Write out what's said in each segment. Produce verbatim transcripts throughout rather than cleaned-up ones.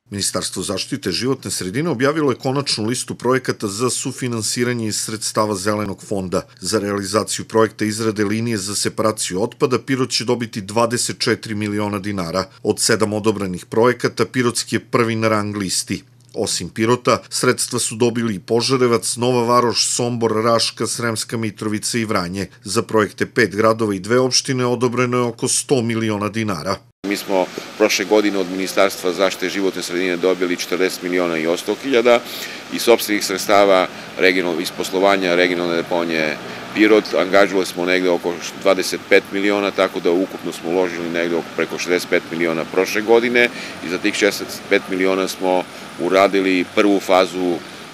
Ministarstvo zaštite životne sredine objavilo je konačnu listu projekata za sufinansiranje iz sredstava Zelenog fonda. Za realizaciju projekta izrade linije za separaciju otpada Pirot će dobiti dvadeset četiri miliona dinara. Od sedam odobranih projekata Pirotski je prvi na rang listi. Osim Pirota, sredstva su dobili i Požarevac, Nova Varoš, Sombor, Raška, Sremska Mitrovica i Vranje. Za projekte pet gradova i dve opštine odobreno je oko sto miliona dinara. Mi smo prošle godine od Ministarstva zaštite životne sredine dobili četrdeset miliona i osto hiljada i sopstvenih sredstava iz poslovanja regionalne deponije Pirot angažovali smo negde oko dvadeset pet miliona, tako da ukupno smo uložili negde oko preko šezdeset pet miliona prošle godine i za tih šezdeset pet miliona smo uradili prvu fazu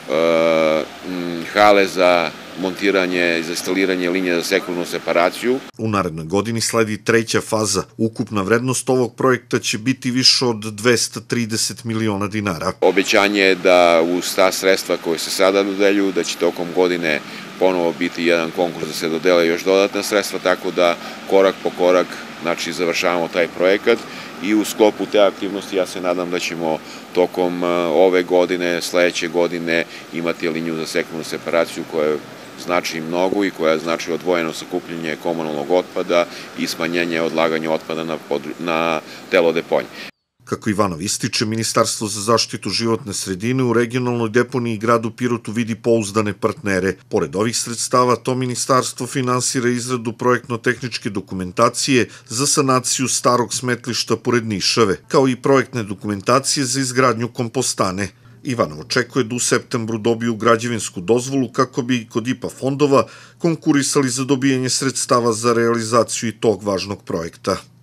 hale za montiranje i za instaliranje linije za sekundarnu separaciju. U narednoj godini sledi treća faza. Ukupna vrednost ovog projekta će biti više od dvesta trideset miliona dinara. Obećanje je da uz ta sredstva koje se sada dodeljuju, da će tokom godine ponovo biti jedan konkurs da se dodele još dodatna sredstva, tako da korak po korak znači završavamo taj projekat i u sklopu te aktivnosti ja se nadam da ćemo tokom ove godine, sledeće godine imati liniju za sekundarnu separaciju koja znači mnogo i koja znači odvojeno sakupljanje komunalnog otpada i smanjenje odlaganja otpada na, na telo deponije. Kako Ivanov ističe, Ministarstvo za zaštitu životne sredine u regionalnoj deponiji i gradu Pirotu vidi pouzdane partnere. Pored ovih sredstava, to ministarstvo finansira izradu projektno-tehničke dokumentacije za sanaciju starog smetlišta pored Nišave, kao i projektne dokumentacije za izgradnju kompostane. Ivanov očekuje da u septembru dobiju građevinsku dozvolu kako bi kod I P A fondova konkurisali za dobijanje sredstava za realizaciju i tog važnog projekta.